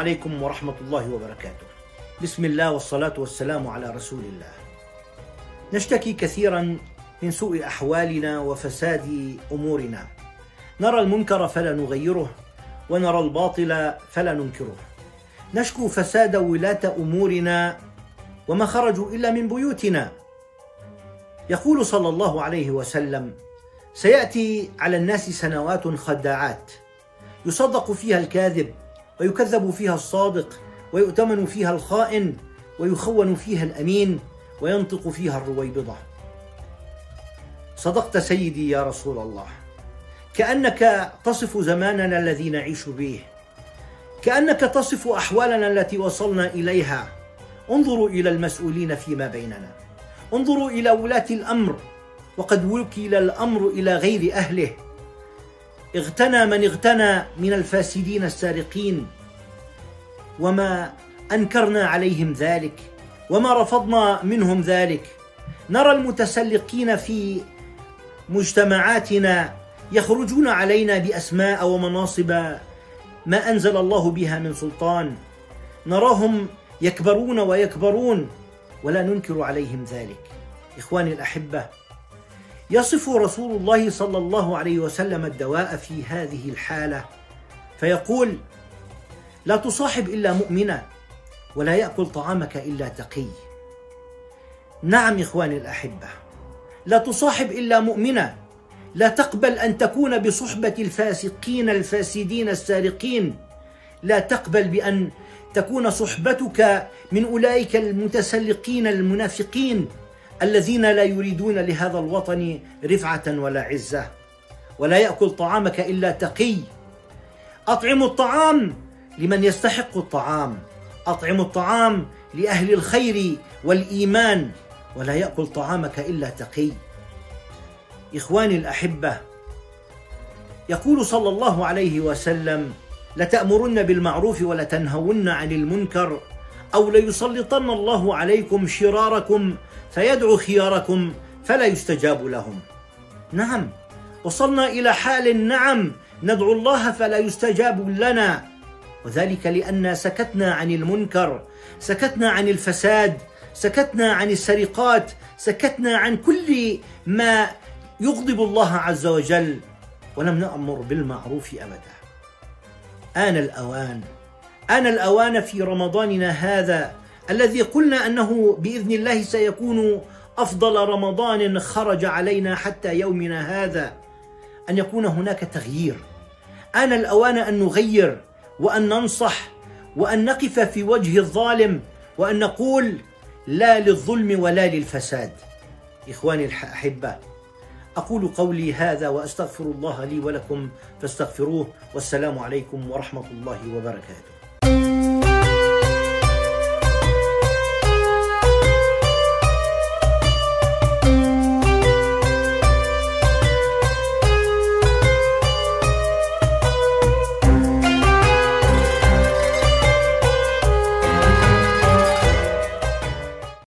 عليكم ورحمة الله وبركاته. بسم الله والصلاة والسلام على رسول الله. نشتكي كثيرا من سوء أحوالنا وفساد أمورنا، نرى المنكر فلا نغيره، ونرى الباطل فلا ننكره. نشكو فساد ولاة أمورنا وما خرجوا إلا من بيوتنا. يقول صلى الله عليه وسلم: سيأتي على الناس سنوات خداعات، يصدق فيها الكاذب ويكذب فيها الصادق، ويؤتمن فيها الخائن ويخون فيها الأمين، وينطق فيها الرويبضة. صدقت سيدي يا رسول الله، كأنك تصف زماننا الذي نعيش به، كأنك تصف أحوالنا التي وصلنا إليها. انظروا إلى المسؤولين فيما بيننا، انظروا إلى ولاة الأمر، وقد وكل الأمر إلى غير أهله. اغتنى من اغتنى من الفاسدين السارقين، وما أنكرنا عليهم ذلك وما رفضنا منهم ذلك. نرى المتسلقين في مجتمعاتنا يخرجون علينا بأسماء ومناصب ما أنزل الله بها من سلطان، نراهم يكبرون ويكبرون ولا ننكر عليهم ذلك. إخواني الأحبة، يصف رسول الله صلى الله عليه وسلم الدواء في هذه الحالة فيقول: لا تصاحب إلا مؤمنا، ولا يأكل طعامك إلا تقي. نعم إخواني الأحبة، لا تصاحب إلا مؤمنا، لا تقبل أن تكون بصحبة الفاسقين الفاسدين السارقين، لا تقبل بأن تكون صحبتك من أولئك المتسلقين المنافقين الذين لا يريدون لهذا الوطن رفعة ولا عزة. ولا يأكل طعامك إلا تقي. أطعم الطعام لمن يستحق الطعام، أطعم الطعام لأهل الخير والإيمان، ولا يأكل طعامك إلا تقي. إخواني الأحبة، يقول صلى الله عليه وسلم: لتأمرن بالمعروف ولتنهون عن المنكر، أو ليسلطن الله عليكم شراركم فيدعو خياركم فلا يستجاب لهم. نعم، وصلنا إلى حال نعم ندعو الله فلا يستجاب لنا، وذلك لأن سكتنا عن المنكر، سكتنا عن الفساد، سكتنا عن السرقات، سكتنا عن كل ما يغضب الله عز وجل، ولم نأمر بالمعروف أبدا. آن الأوان في رمضاننا هذا الذي قلنا أنه بإذن الله سيكون أفضل رمضان خرج علينا حتى يومنا هذا، أن يكون هناك تغيير. آن الأوان أن نغير وأن ننصح وأن نقف في وجه الظالم وأن نقول لا للظلم ولا للفساد. إخواني الأحبة، أقول قولي هذا وأستغفر الله لي ولكم فاستغفروه، والسلام عليكم ورحمة الله وبركاته.